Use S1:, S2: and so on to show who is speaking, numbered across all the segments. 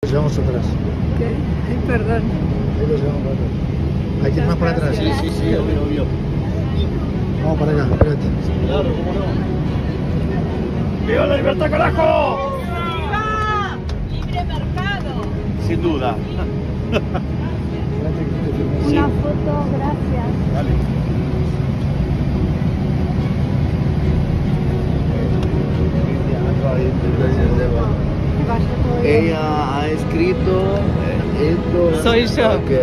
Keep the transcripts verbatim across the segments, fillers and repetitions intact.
S1: Los llevamos atrás.
S2: ¿Qué? Ay, perdón.
S1: Ahí los llevamos para atrás. ¿Hay que ir más para atrás?
S3: Sí, sí, sí, obvio, obvio.
S1: Vamos para acá, espérate.
S3: Claro, cómo no. ¡Viva la libertad, carajo!
S2: ¡Viva! ¡Libre mercado!
S3: Sin duda.
S1: Espérate que te filme.
S2: Una foto, gracias.
S3: Dale.
S2: Que vaya todo bien.
S4: Ella ha escrito eh, esto.
S2: Soy yo.
S4: Ok.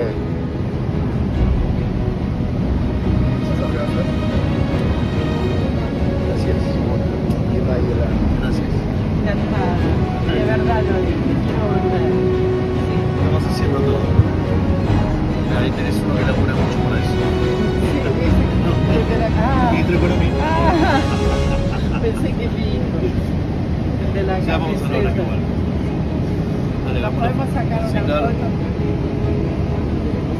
S4: Gracias. ¿Quién va a ayudar?
S3: Gracias.
S2: Encantada. De verdad lo digo. Quiero volver.
S3: Estamos haciendo todo. Ahí tenés uno que labura mucho para eso.
S2: Ah,
S3: Microeconomía.
S2: ah, pensé que mi hijo. El de la
S3: Ya vamos a hablar
S2: camiseta.
S3: igual. Dale, la
S2: ¿Podemos sacar una
S3: Sí, claro.
S2: foto?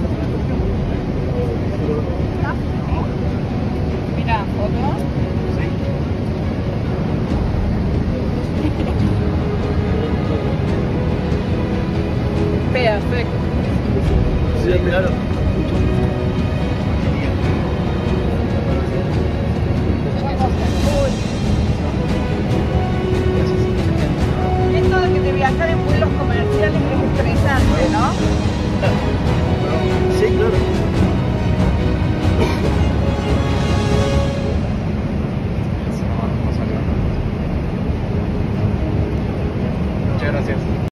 S2: Mira, foto.
S3: Sí.